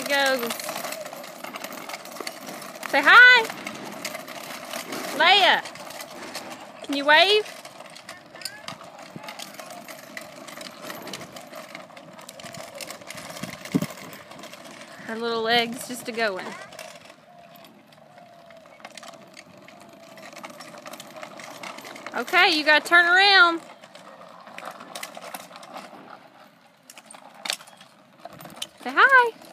goes. Say hi. Leia, can you wave? Her little legs just a-going. Okay, you gotta turn around. Say hi.